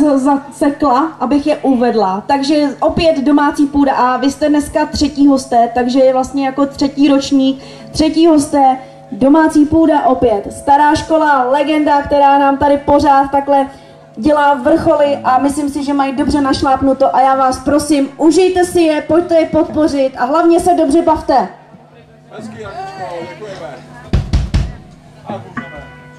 zasekla, abych je uvedla. Takže opět domácí půda a vy jste dneska třetí hosté, takže je vlastně jako třetí ročník, třetí hosté, domácí půda opět. Stará škola, legenda, která nám tady pořád takhle dělá vrcholy a myslím si, že mají dobře našlápnuto a já vás prosím, užijte si je, pojďte je podpořit a hlavně se dobře bavte. Hezký, Aničko, děkujeme. A můžeme.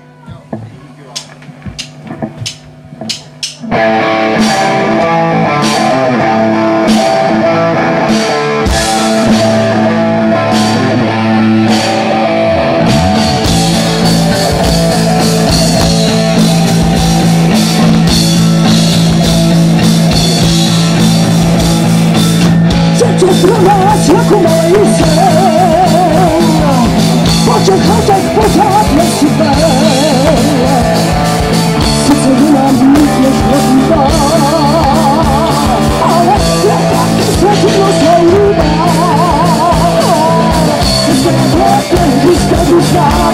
Pro nás jako malý sen, po těch letech pořád nesíte. Sice nemám nic než nezbývá, ale je taky světlost nejlíbá. Sice neplátně, když jste dušná,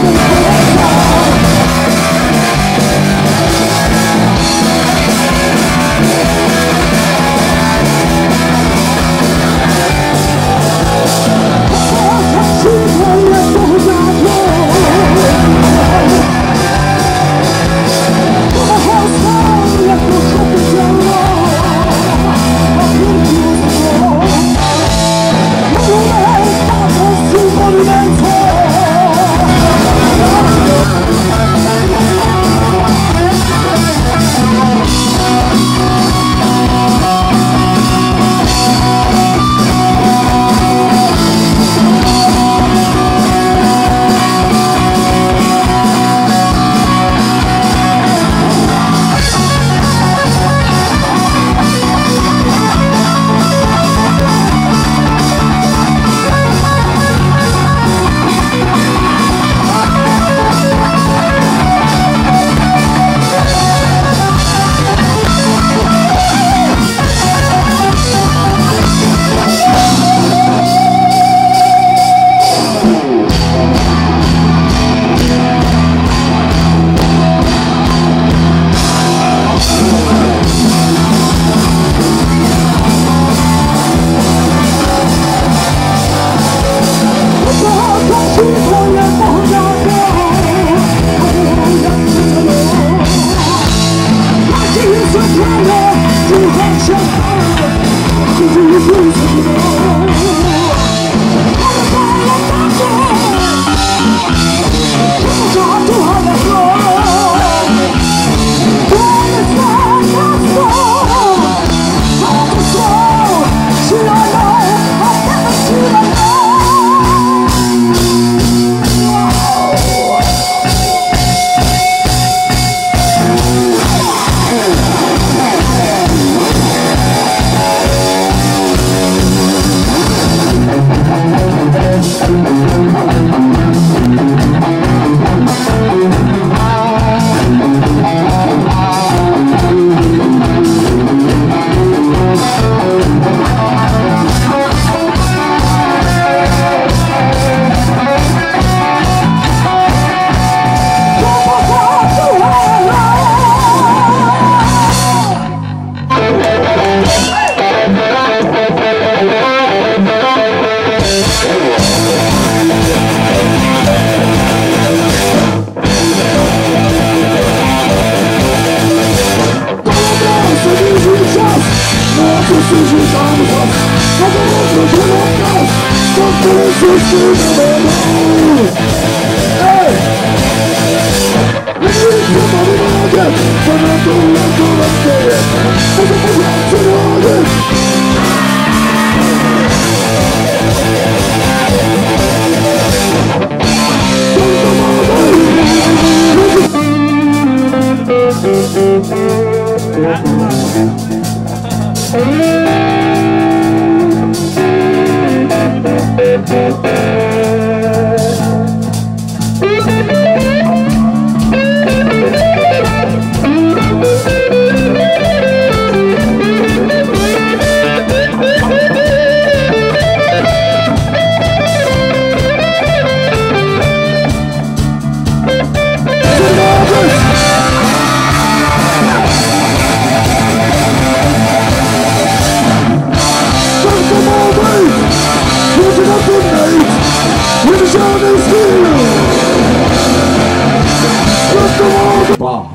2.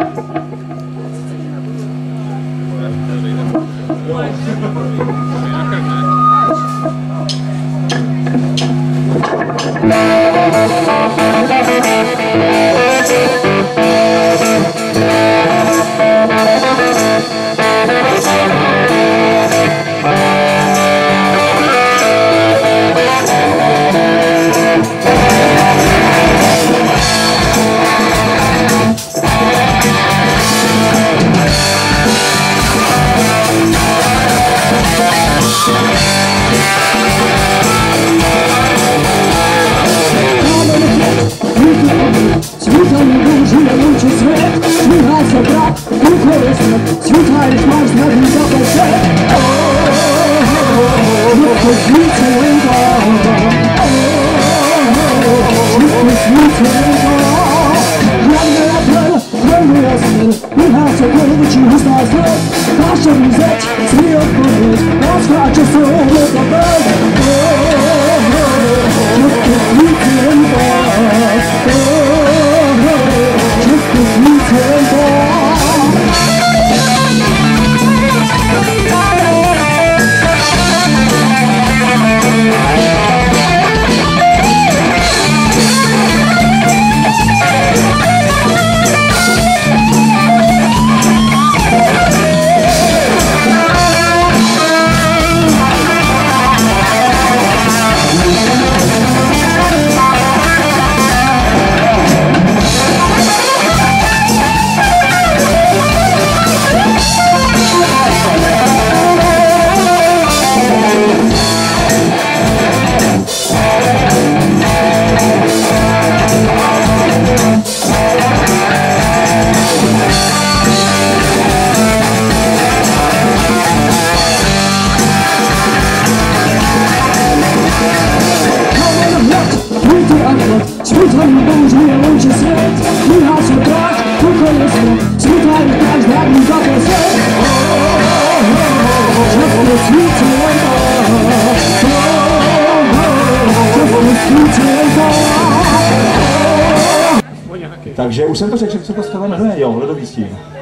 Takže už jsem to řekl, že se to skvěle jmenuje, jo, Ledový stín.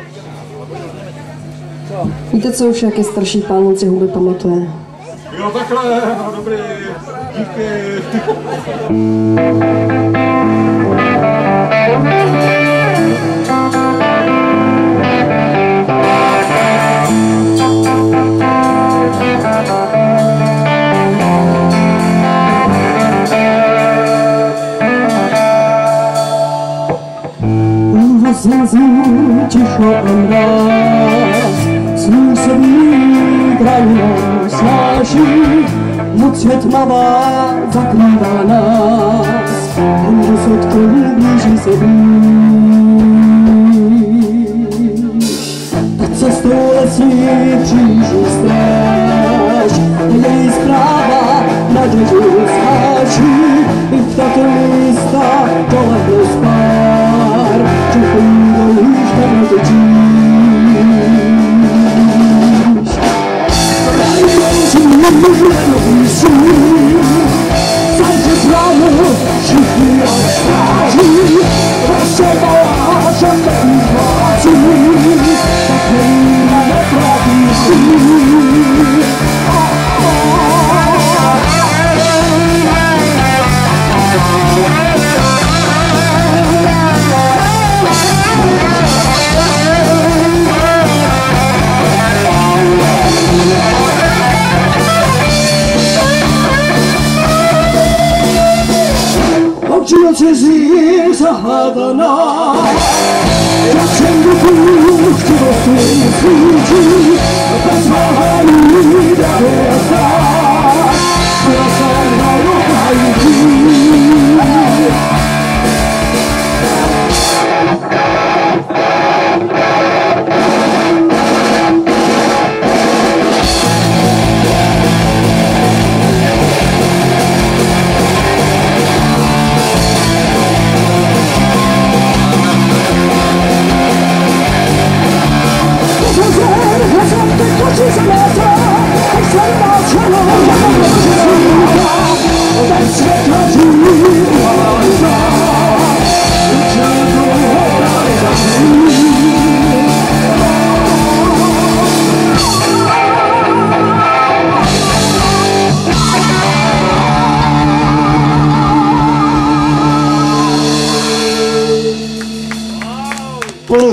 Víte co, už jak je starší pán, on si huby pamatuje. Jo, takhle, no dobrý, díky. Ticho a mráz, sníh se bílý krajinou snáší, noc je tmavá, zakrývá nás, jenže sotkou blíží se blíž. Tak cestou lesní přijíždí stráž, její zpráva naději skáčí, i v tato místa dolehlo spár, že půjdou již nedotočíš. Takže známe všichni a stáří, vaše malá, že neúvácí, tak nejme nepravící. Cizí zahádaná, jak jsem do půjčky do svým svítí, bez váhání drahé a zdát, byla jsem na rukající. Come on!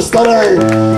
starý.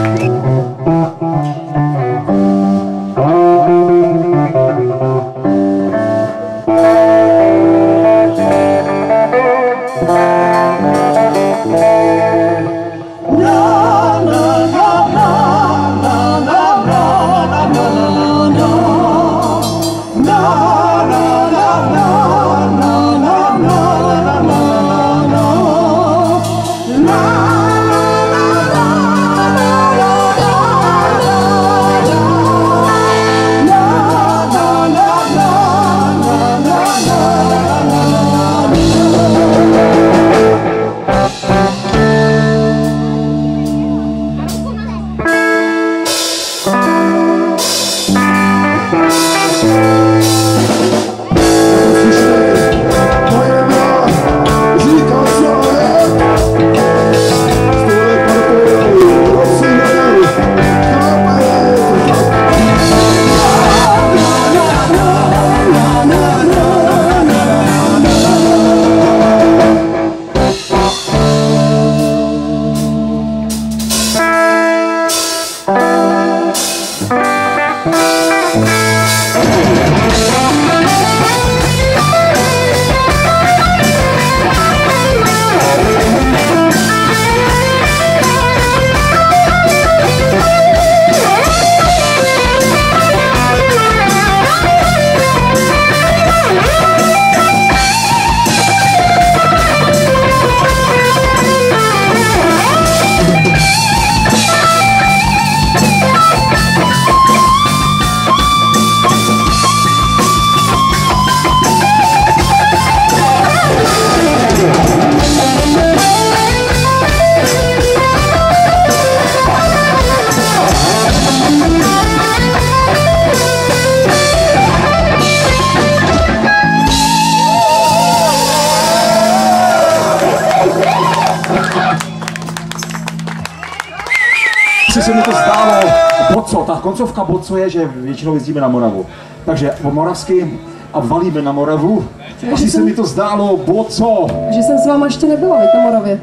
Se mi to zdálo, boco, ta koncovka boco je, že většinou jezdíme na Moravu. Takže po moravsky a valíme na Moravu. Asi se mi to zdálo, boco. Že jsem s váma ještě nebyla, veď na Moravě.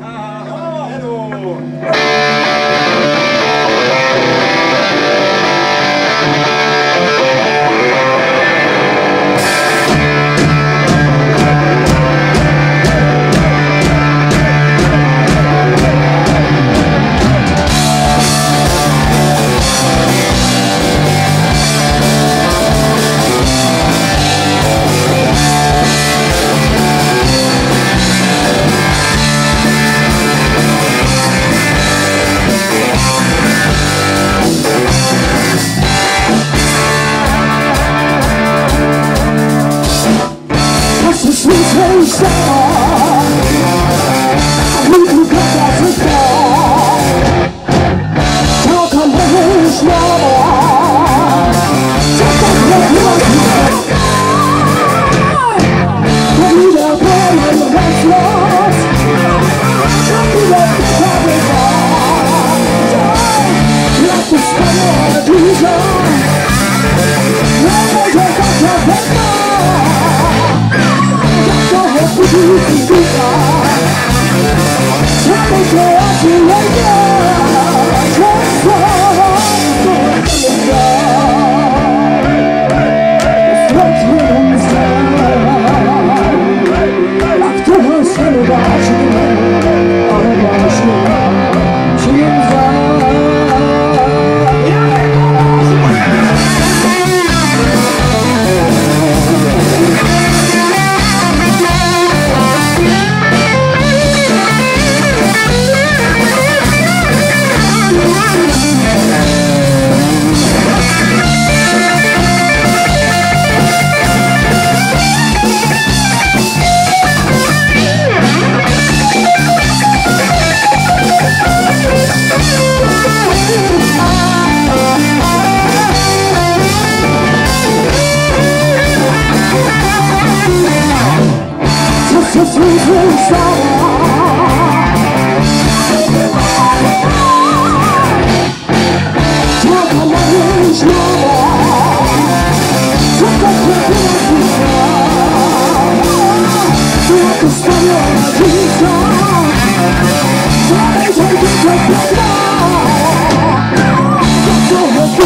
Take it,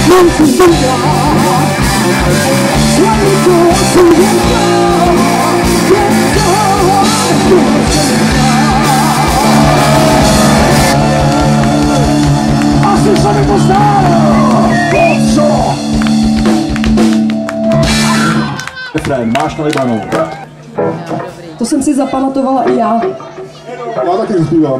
Nocy dnia Słonko przyjeżdża A ty sobie postało Po co? Refrén, máš to vybranou. To jsem si zapamatovala i já. Já taky zpívám.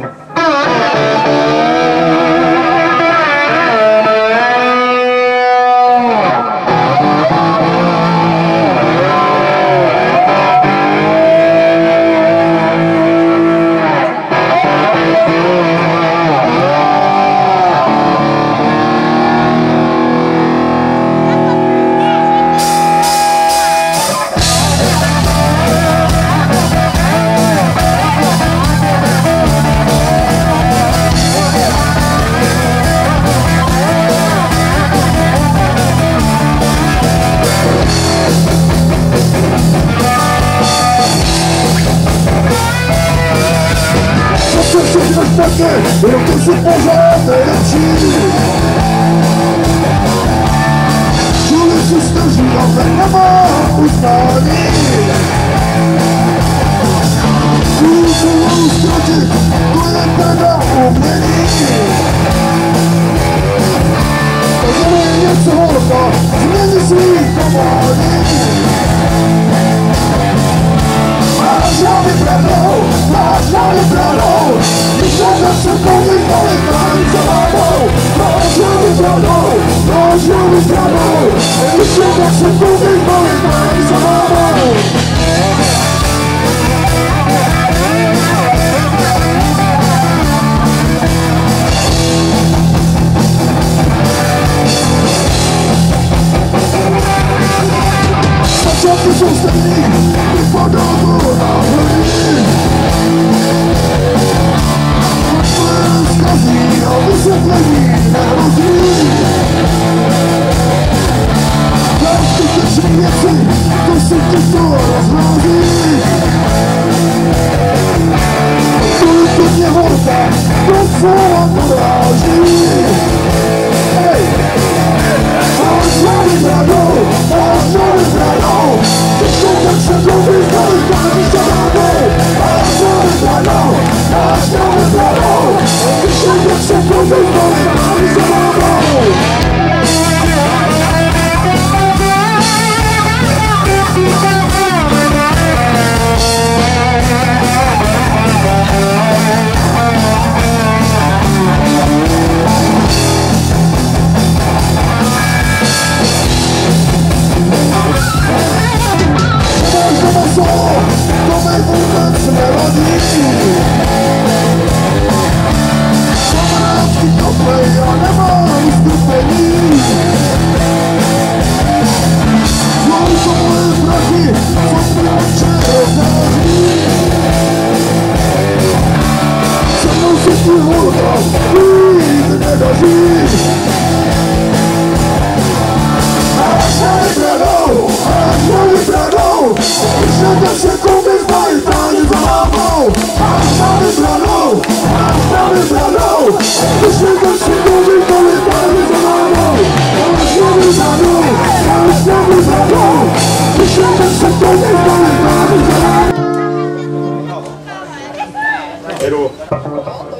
Roky si pořád nejlepší Člověk si snaží, ale nemá uznání Kulturu ztratit, to je teda umění To je něco horka, změní svých chování Máš na vybranou, máš na vybranou Myšlenka se kolik, kolik mám za vámou Máš na vybranou, máš na vybranou Myšlenka se kolik, kolik mám za vámou Začátky jsou stejný, vypadá to náhodný Zkazí a vysvětlení nerozumí Zbytečný věci, to se ti to rozhází To je pěkně horka, to co vám poráží Máš na vybranou, máš na vybranou Když tak se mluví, kolik máš za vámou Máš na vybranou, máš na vybranou Když tak se mluví, kolik máš za vámou To mi vůbec nevadí Kamarádský kafe, já nemám strpení Jsou to moje prachy, co mi oči rozdáří Se mnou se ti holka jít nedaří Máš na vybranou, máš na vybranou Myšlenka se koupit zbaví táně za vámou Máš na vybranou, máš na vybranou Myšlenka se koupit zbaví táně za vámou Máš na vybranou, máš na vybranou Myšlenka se koupit zbaví táně za vámou Jedu.